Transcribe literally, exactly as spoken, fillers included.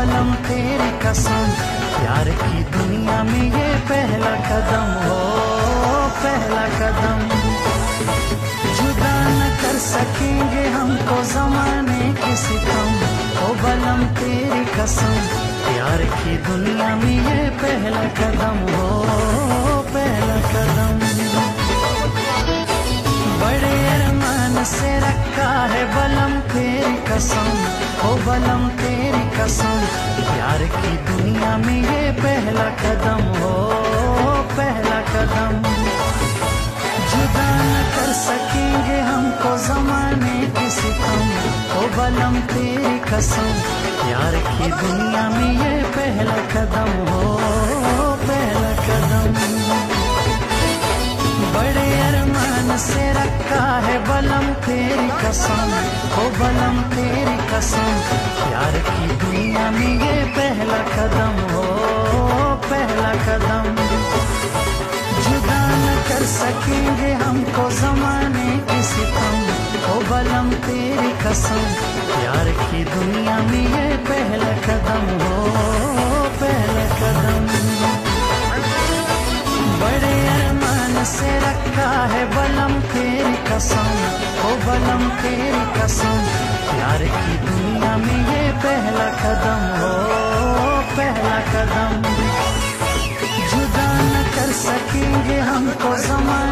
बलम तेरी कसम, प्यार की दुनिया में ये पहला कदम हो, पहला कदम। जुदा न कर सकेंगे हमको जमाने के सितम, ओ बलम तेरी कसम, प्यार की दुनिया में ये पहला कदम हो, पहला कदम। बड़े अरमान से रखा है बलम तेरी कसम, ओ बलम तेरी कसम, प्यार की दुनिया में ये पहला कदम हो, पहला कदम। जुदा न कर सकेंगे हमको जमाने के सितम, ओ बलम तेरी कसम, प्यार की दुनिया में ये पहला कदम हो, पहला कदम। बड़े अरमान से रखा है बलम तेरी कसम, ओ बलम तेरी कसम, प्यार की दुनिया में ये पहला कदम हो, पहला कदम। जुदा न कर सकेंगे हमको जमाने के सितम, ओ बलम तेरी कसम, प्यार की दुनिया में ये पहला कदम हो, पहला कदम। बड़े अरमान से रखा है बलम तेरी कसम, ओ बलम तेरी कसम, प्यार की दुनिया में ये पहला कदम हो, पहला कदम। जुदा न कर सकेंगे हमको जमाने